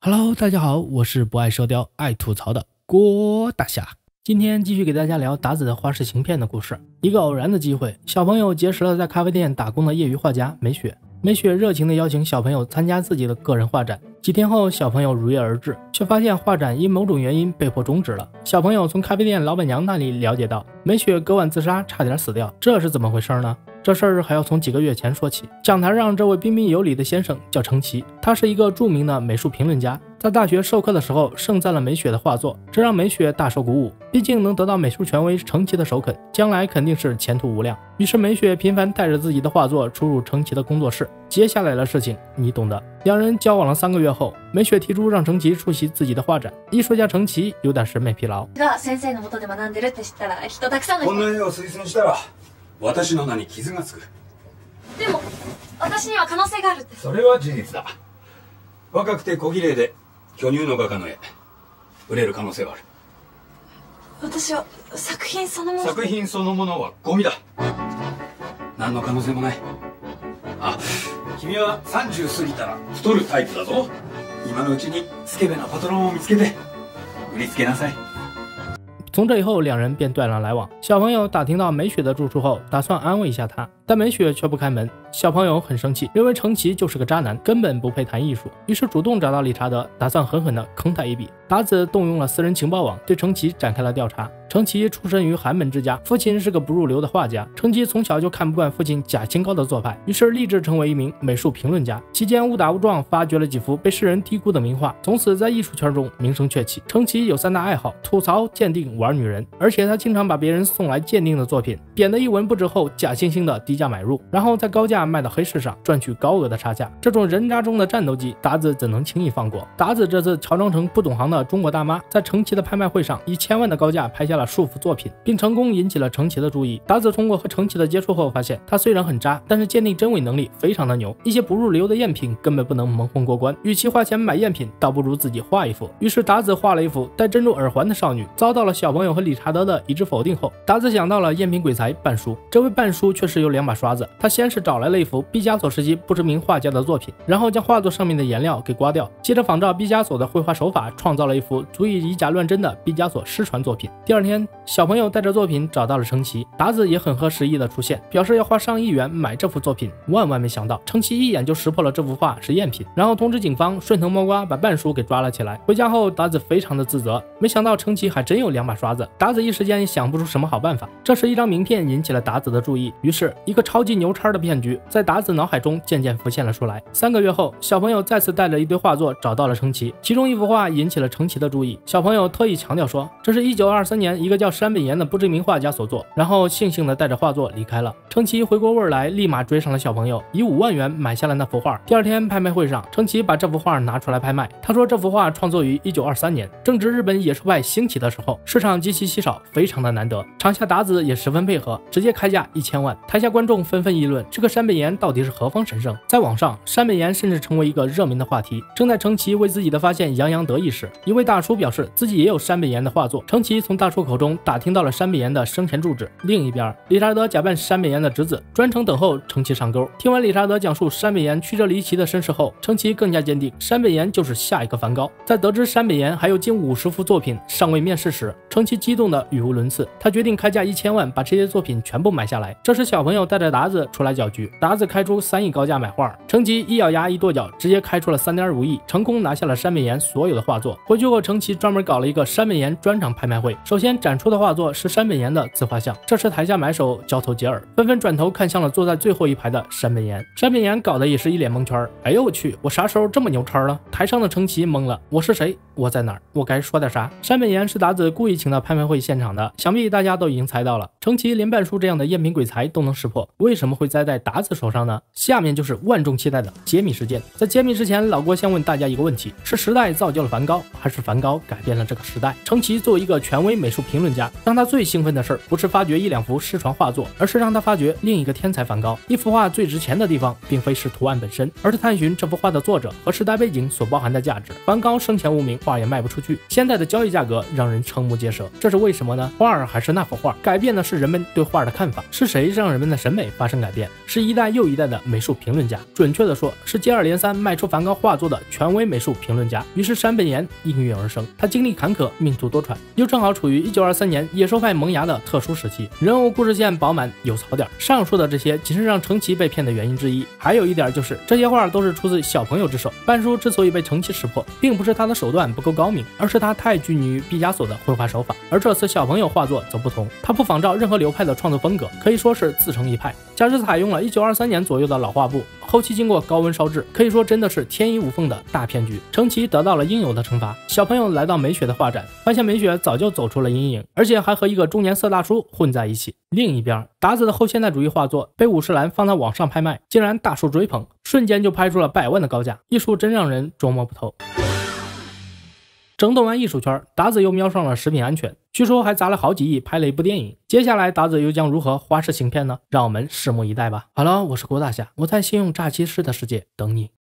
Hello， 大家好，我是不爱射雕、爱吐槽的郭大侠。今天继续给大家聊达子的花式行骗的故事。一个偶然的机会，小朋友结识了在咖啡店打工的业余画家美雪。美雪热情地邀请小朋友参加自己的个人画展。几天后，小朋友如约而至，却发现画展因某种原因被迫终止了。小朋友从咖啡店老板娘那里了解到，美雪隔晚自杀，差点死掉，这是怎么回事呢？这事儿还要从几个月前说起。讲台上这位彬彬有礼的先生叫程奇，他是一个著名的美术评论家，在大学授课的时候盛赞了美雪的画作，这让美雪大受鼓舞，毕竟能得到美术权威程奇的首肯，将来肯定是前途无量。于是美雪频繁带着自己的画作出入程奇的工作室，接下来的事情你懂的。两人交往了3个月后，美雪提出让程奇出席自己的画展。艺术家程奇有点审美疲劳。 先生の下で学んでるって知ったら人たくさんの人。 こんな絵を推薦したら私の名に傷がつく。 でも私には可能性があるって。 それは事実だ。若くて小綺麗で巨乳の画家の絵、売れる可能性はある。 私は作品そのもの。 作品そのものはゴミだ。何の可能性もない。あ、君は30過ぎたら太るタイプだぞ。今のうちにスケベなパトロンを見つけて売りつけなさい。 从这以后，两人便断了来往。小朋友打听到美雪的住处后，打算安慰一下她，但美雪却不开门。小朋友很生气，认为程奇就是个渣男，根本不配谈艺术，于是主动找到理查德，打算狠狠地坑他一笔。达子动用了私人情报网，对程奇展开了调查。程奇出身于寒门之家，父亲是个不入流的画家。程奇从小就看不惯父亲假清高的做派，于是立志成为一名美术评论家。期间误打误撞发掘了几幅被世人低估的名画，从此在艺术圈中名声鹊起。程奇有3大爱好：吐槽、鉴定、玩女人，而且他经常把别人送来鉴定的作品贬得一文不值后，假惺惺的低价买入，然后再高价卖到黑市上，赚取高额的差价。这种人渣中的战斗机，达子怎能轻易放过？达子这次乔装成不懂行的中国大妈，在程奇的拍卖会上以1000万的高价拍下了数幅作品，并成功引起了程奇的注意。达子通过和程奇的接触后发现，他虽然很渣，但是鉴定真伪能力非常的牛，一些不入流的赝品根本不能蒙混过关，与其花钱买赝品，倒不如自己画一幅。于是达子画了一幅戴珍珠耳环的少女，遭到了小朋友和理查德的一致否定后，达子想到了赝品鬼才半叔。这位半叔确实有2把刷子，他先是找来了一幅毕加索时期不知名画家的作品，然后将画作上面的颜料给刮掉，接着仿照毕加索的绘画手法，创造了一幅足以以假乱真的毕加索失传作品。第2天，小朋友带着作品找到了程奇，达子也很合时宜的出现，表示要花上亿元买这幅作品。万万没想到，程奇一眼就识破了这幅画是赝品，然后通知警方，顺藤摸瓜把半叔给抓了起来。回家后，达子非常的自责，没想到程奇还真有2把刷子，达子一时间也想不出什么好办法。这时一张名片引起了达子的注意，于是一个超级牛叉的骗局在达子脑海中渐渐浮现了出来。3个月后，小朋友再次带着一堆画作找到了程奇，其中一幅画引起了程奇的注意。小朋友特意强调说，这是1923年一个叫山本岩的不知名画家所作，然后悻悻地带着画作离开了。程奇回过味儿来，立马追上了小朋友，以5万元买下了那幅画。第2天拍卖会上，程奇把这幅画拿出来拍卖，他说这幅画创作于1923年，正值日本野兽派兴起的时候，市场极其稀少，非常的难得。场下达子也十分配合，直接开价1000万。台下观众纷纷议论，这个山本岩到底是何方神圣？在网上，山本岩甚至成为一个热门的话题。正在程奇为自己的发现洋洋得意时，一位大叔表示自己也有山本岩的画作。程奇从大叔口中打听到了山本岩的生前住址。另一边，理查德假扮山本岩的侄子，专程等候程奇上钩。听完理查德讲述山本岩曲折离奇的身世后，程奇更加坚定，山本岩就是下一个梵高。在得知山本岩还有近50幅作品尚未面世时，程奇激动的语无伦次，他决定开价1000万把这些作品全部买下来。这时小朋友带着达子出来搅局，达子开出3亿高价买画，程奇一咬牙一跺脚，直接开出了3.5亿，成功拿下了山本岩所有的画作。回去后，程奇专门搞了一个山本岩专场拍卖会，首先展出的画作是山本岩的自画像，这时台下买手交头接耳，纷纷转头看向了坐在最后一排的山本岩。山本岩搞得也是一脸蒙圈，哎呦我去，我啥时候这么牛叉了？台上的程奇懵了，我是谁？我在哪儿？我该说点啥？山本岩是达子故意请到拍卖会现场的，想必大家都已经猜到了。程奇连半叔这样的赝品鬼才都能识破，为什么会栽在达子手上呢？下面就是万众期待的揭秘事件。在揭秘之前，老郭先问大家一个问题：是时代造就了梵高，还是梵高改变了这个时代？程奇作为一个权威美术评论家，让他最兴奋的事不是发掘1-2幅失传画作，而是让他发掘另一个天才梵高。一幅画最值钱的地方，并非是图案本身，而是探寻这幅画的作者和时代背景所包含的价值。梵高生前无名，画也卖不出去，现在的交易价格让人瞠目结舌，这是为什么呢？画儿还是那幅画，改变的是是人们对画的看法，是谁让人们的审美发生改变？是一代又一代的美术评论家，准确的说，是接二连三卖出梵高画作的权威美术评论家。于是山本彦应运而生，他经历坎坷，命途多舛，又正好处于1923年野兽派萌芽的特殊时期，人物故事线饱满有槽点。上述的这些仅是让程奇被骗的原因之一，还有一点就是这些画都是出自小朋友之手。半叔之所以被程奇识破，并不是他的手段不够高明，而是他太拘泥于毕加索的绘画手法，而这次小朋友画作则不同，他不仿照任何流派的创作风格，可以说是自成一派。加之采用了1923年左右的老画布，后期经过高温烧制，可以说真的是天衣无缝的大骗局。程奇得到了应有的惩罚。小朋友来到美雪的画展，发现美雪早就走出了阴影，而且还和一个中年色大叔混在一起。另一边，达子的后现代主义画作被五十岚放在网上拍卖，竟然大受追捧，瞬间就拍出了100万的高价，艺术真让人捉摸不透。整顿完艺术圈，达子又瞄上了食品安全，据说还砸了好几亿拍了一部电影。接下来达子又将如何花式行骗呢？让我们拭目以待吧。好了，我是郭大侠，我在信用诈欺师的世界等你。